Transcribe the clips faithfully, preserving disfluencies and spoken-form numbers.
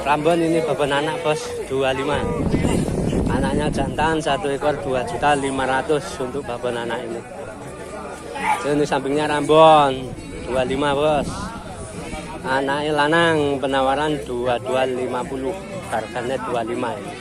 Rambon ini beban anak bos dua puluh lima. Anaknya jantan satu ekor dua juta lima ratus untuk beban anak ini. Ini sampingnya Rambon dua puluh lima bos. Anaknya lanang penawaran dua puluh dua lima puluh, harganya dua puluh lima ini.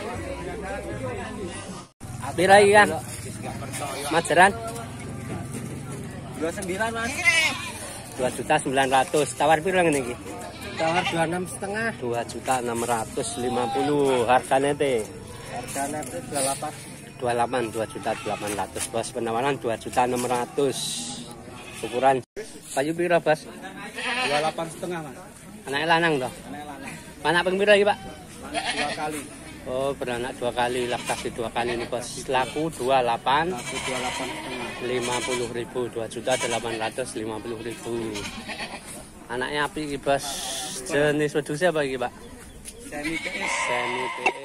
Pira iki kan? Majeran dua puluh sembilan mas. dua juta sembilan ratus. Tawar pira ngene iki? Tawar dua puluh enam setengah. dua juta enam ratus lima puluh. Harganya teh? Harganya itu dua puluh delapan. dua puluh delapan, dua juta delapan ratus bos. Penawaran dua juta enam ratus. Ukuran kayu pira bos? dua puluh delapan setengah mas. Anaknya lanang toh? Anaknya lanang. Anak ping pira iki pak? Dua kali. Oh beranak dua kali, laktasi dua kali ini bos. Laku dua puluh delapan. Laku dua puluh delapan setengah. lima puluh ribu, dua juta delapan ratus lima puluh ribu. Anaknya api iki bos. Jenis wedusnya apa iki pak? Semi P E. Semi P E.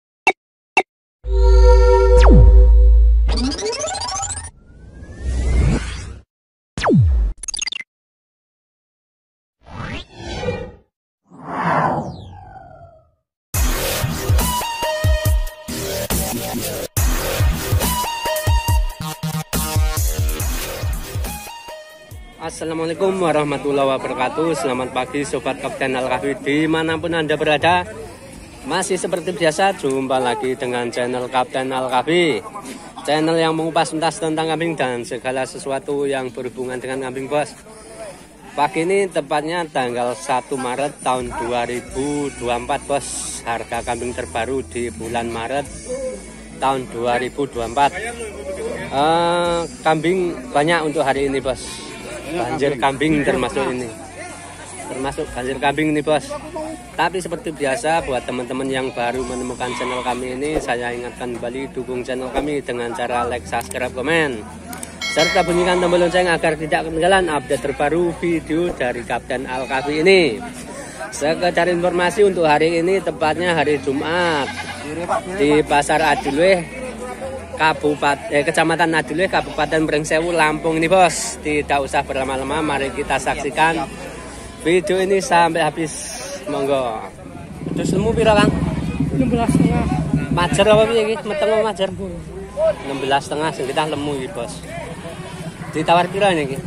Assalamualaikum warahmatullahi wabarakatuh. Selamat pagi Sobat Kapten Al-Kahfi dimanapun Anda berada. Masih seperti biasa jumpa lagi dengan channel Kapten Al-Kahfi, channel yang mengupas tuntas tentang kambing dan segala sesuatu yang berhubungan dengan kambing bos. Pagi ini tepatnya tanggal satu Maret tahun dua ribu dua puluh empat bos. Harga kambing terbaru di bulan Maret tahun dua ribu dua puluh empat. uh, Kambing banyak untuk hari ini bos. Banjir kambing termasuk ini, termasuk banjir kambing ini bos. Tapi seperti biasa buat teman-teman yang baru menemukan channel kami ini, saya ingatkan kembali dukung channel kami dengan cara like, subscribe, komen, serta bunyikan tombol lonceng agar tidak ketinggalan update terbaru video dari Kapten Al-Kahfi ini. Sekedar informasi untuk hari ini, tepatnya hari Jumat di Pasar Adilweh, Kabupaten eh, Kecamatan Adilweh, Kabupaten Brengsewu, Lampung ini bos. Tidak usah berlama-lama, mari kita saksikan video ini sampai habis. Monggo. Terus lemu pira Kang? enam belas setengah. Majer apa piye iki? Meteng apa majer? enam belas setengah sing kita lemu iki bos. Ditawar pira ini iki?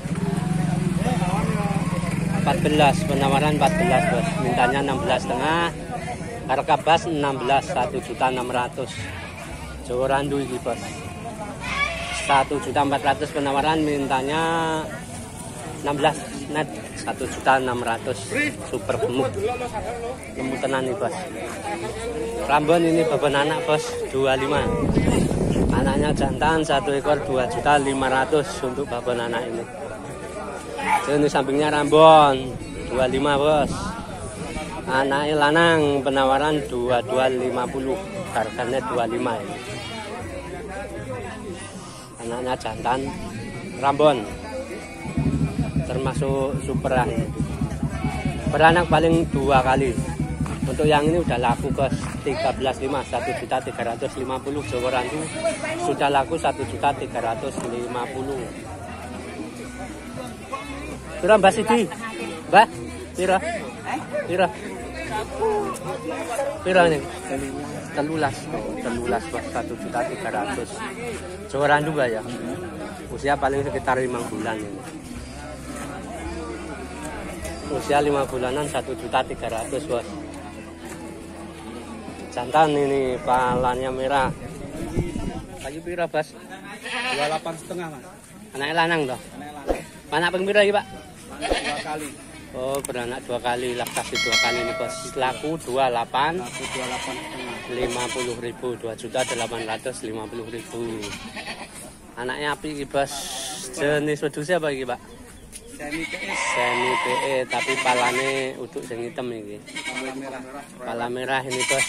empat belas, penawaran empat belas bos. Mintanya enam belas setengah. Harga bas enam belas, satu juta enam ratus. Jawa Randu ini bos, satu juta empat ratus, penawaran mintanya enam belas net, satu juta enam ratus. Super gemuk, lemu tenan nih bos. Rambon ini beban anak bos dua puluh lima. Anaknya jantan satu ekor dua juta lima ratus untuk beban anak ini. Ini sampingnya Rambon dua puluh lima bos. Anaknya lanang penawaran dua puluh dua lima puluh, harganya dua puluh lima ini. Anaknya jantan Rambon, termasuk superan. Beranak paling dua kali. Untuk yang ini udah laku bos, tiga belas lima, satu juta tiga ratus lima puluh. Jawa Randu sudah laku satu juta tiga ratus lima puluh. Pira Mbak Siti? Mbak? Pira? Pira? Pira nih? Telulas, telulas bos, satu juta tiga ratus. Jawa Randu gak ya? Usia paling sekitar lima bulan ini. Usia lima bulanan, satu juta tiga ratus bos. Jantan ini, palanya merah. Kayu pira bos? dua puluh delapan setengah mas. Anaknya lanang toh? Anaknya lanang. Anak ping pira iki pak? Dua kali. Oh beranak dua kali, laktasi dua kali ini bos. Laku dua puluh delapan. Laku dua puluh delapan setengah. lima puluh ribu, dua juta delapan ratus lima puluh ribu. Anaknya api iki bos. Jenis wedusnya apa iki pak? Semi P E. Semi P E, tapi palane uduk sing hitam iki. Pala merah. Pala merah ini bos.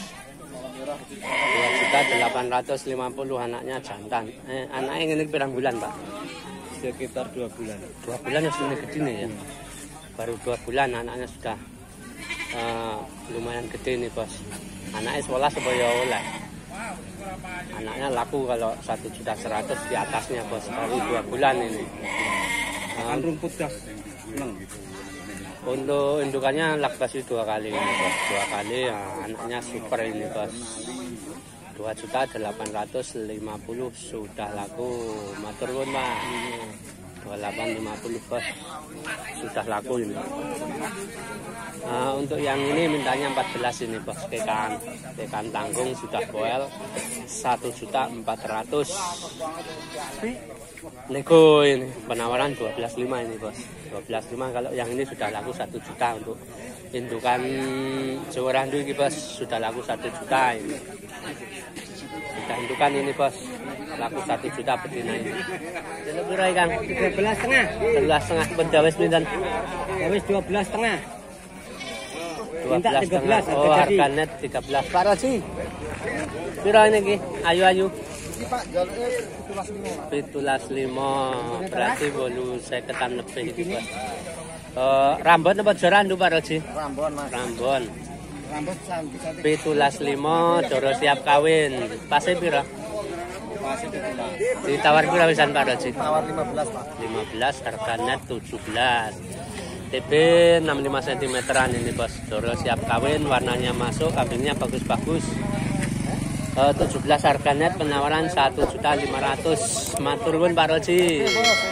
dua juta delapan ratus lima puluh, anaknya jantan. Eh, anaknya ini pirang bulan pak? Sekitar dua bulan. Dua bulan ya sudah gede nih ya. Baru dua bulan anaknya sudah uh, lumayan gede nih bos. Anaknya sekolah supaya oleh. Anaknya laku kalau satu juta seratus di atasnya bos. Baru dua bulan ini. Makan rumput dah. Seneng. Untuk indukannya laktasi dua kali ini bos, dua kali ya, anaknya super ini bos. dua juta delapan ratus lima puluh sudah laku, matur nuwun Pak. dua puluh delapan lima puluh bos, sudah laku ini. Nah, untuk yang ini mintanya empat belas ini bos, kekan kekan tanggung sudah boel satu juta empat ratus. Nego ini penawaran dua belas lima ini bos, dua belas lima. Kalau yang ini sudah laku satu juta. Untuk indukan Jawa Randu ini bos sudah laku satu juta ini. Sudah indukan ini bos, laku satu juta betina ini. Jadi berapa Kang? tiga belas setengah. tiga belas setengah pendawes pinten? Habis dua belas setengah. dua belas setengah. Oh, harga net tiga belas. Pak Roji. Piro ini ki? Ayu-ayu. Iki Pak, jaluknya Pitulas lima, berarti bolu seketan lebih itu bos. Uh, Rambon apa Jorandu Pak Roji? Rambon Mas. Rambon. Rambut cantik cantik. Pitulas lima, Doro siap kawin. Pase piro? Masih ditulang. Ditawar piro pisan Pak Roji? Tawar lima belas Pak. lima belas, harga net tujuh belas. T B enam puluh lima sentimeteran ini bos. Doro siap kawin, warnanya masuk, kambingnya bagus-bagus. Uh, tujuh belas harga net, penawaran satu juta lima ratus. Matur nuwun Pak Roji.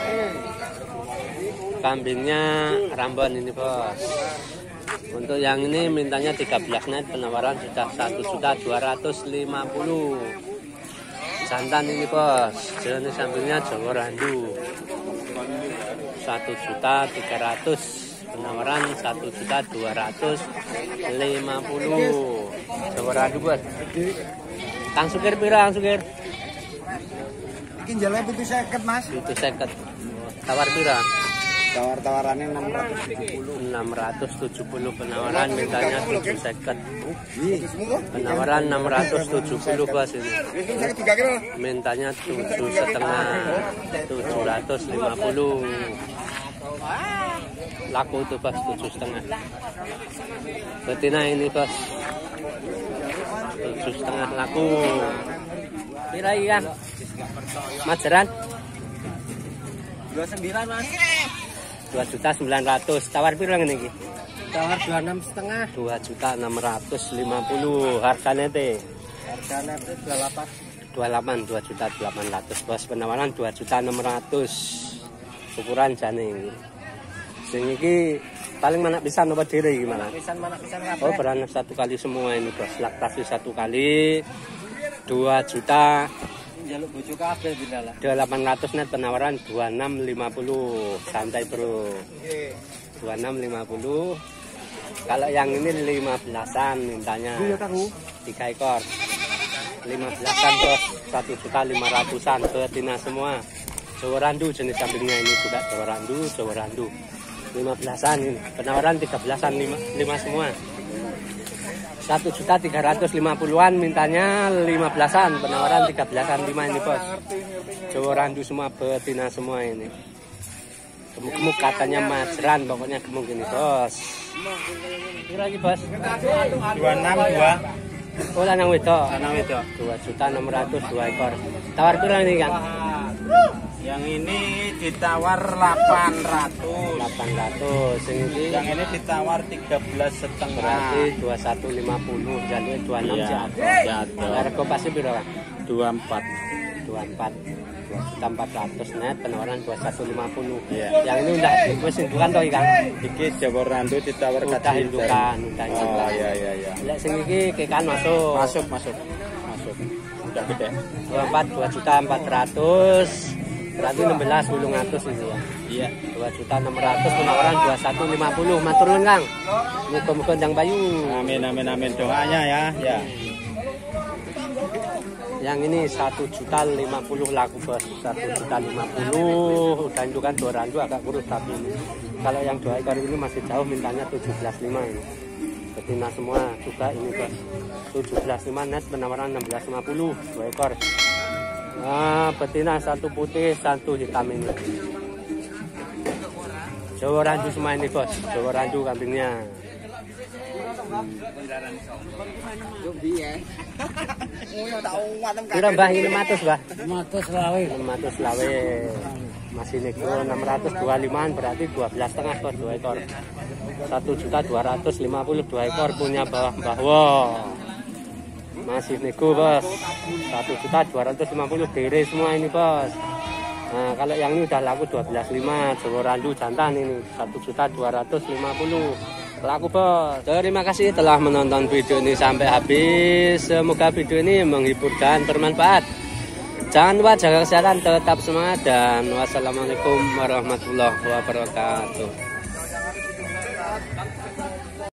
Kambingnya Rambon ini bos. Untuk yang ini mintanya tiga belas net, penawaran sudah satu juta dua ratus lima puluh. Jantan ini bos, jenis sampingnya Jawa Randu satu juta tiga ratus, penawaran satu juta dua ratus lima puluh. Jawa Randu bos. Kang Sugir piro Kang Sugir? Iki jaluknya pitu seket Mas. Itu seket. Tawar piro? Tawar-tawarannya enam ratus tujuh puluh. enam ratus tujuh puluh, penawaran mintanya tujuh seket. Penawaran enam ratus tujuh puluh bos ini. Mintanya tujuh setengah, tujuh ratus lima puluh. Laku itu bos tujuh setengah. Betina ini bos tujuh setengah laku. Pira ikan? Majeran? dua puluh sembilan Mas. dua juta sembilan ratus. Tawar piro ngene iki? Tawar dua puluh enam setengah. dua juta enam ratus lima puluh. Harganya teh Harganya itu dua puluh delapan. dua puluh delapan, dua juta delapan ratus bos. Penawaran dua juta enam ratus. Ukuran jane iki. Sing iki paling mana pisan apa dhewe iki mana? Pisan mana pisan kabeh. Oh, beranak satu kali semua ini bos. Laktasi satu kali dua juta. Jaluk bojo kabeh bila lah. delapan ratus net, penawaran dua puluh enam lima puluh. Santai bro. dua puluh enam lima puluh. Kalau yang ini lima belasan mintanya. Tiga ekor. lima belasan bos. satu juta lima ratusan. Betina semua. Jawa Randu jenis kambingnya ini juga Jawa Randu, Jawa Randu. lima belasan ini. Penawaran tiga belasan lima, lima semua. satu juta tiga ratus lima puluhan mintanya lima belasan, penawaran tiga belasan lima ini bos. Jawa Randu semua, betina semua ini. Gemuk-gemuk katanya majeran, pokoknya gemuk ini bos. Kira lagi bos? dua enam dua. Oh, lanang wedok. Lanang wedok. dua juta enam ratus, dua ekor. Tawar piro ini Kang? Yang ini ditawar delapan ratus. delapan ratus. Ini Yang ini ditawar tiga belas setengah. berarti dua puluh satu lima puluh, jalur dua puluh enam Iya, jatuh. jatuh. Harga pasti piro Kang? dua puluh empat. dua puluh empat. dua juta empat ratus net, penawaran dua puluh satu lima puluh. Iya. Yang ini udah wis indukan toh Kang? Iki Jawa Randu ditawar Udah kacil. indukan, udah Oh indukan. iya iya iya. Lek sing iki kekan masuk. Masuk masuk. Masuk. Udah gede. dua puluh empat, dua juta empat ratus. Berarti enam belas bulung atus ini ya. Iya. dua juta enam ratus, penawaran dua puluh satu lima puluh. Matur nuwun Kang. Muga-muga ndang bayu. Amin amin amin, doanya ya. Ya. Yang ini satu juta lima puluh laku bos. satu juta lima puluh. Udah indukan dua randu agak kurus tapi ini. Kalau yang dua ekor ini masih jauh, mintanya tujuh belas lima ini. Betina semua juga ini bos. tujuh belas lima net, penawaran enam belas lima puluh, dua ekor. Nah, betina satu putih, satu hitam ini. Jawa Randu semua ini bos. Jawa Randu kambingnya. Kira mbah ini matus mbah. Matus lawe. Matus lawe. Masih nego enam ratus dua puluh lima berarti dua belas setengah bos, dua ekor. satu juta dua ratus lima puluh dua ekor punya bawah bahwa. Masih nego bos. satu juta dua ratus lima puluh dere semua ini bos. Nah, kalau yang ini udah laku dua belas lima, Jawa Randu jantan ini satu juta dua ratus lima puluh. Laku bos. Terima kasih telah menonton video ini sampai habis. Semoga video ini menghibur dan bermanfaat. Jangan lupa jaga kesehatan, tetap semangat, dan wassalamualaikum warahmatullahi wabarakatuh.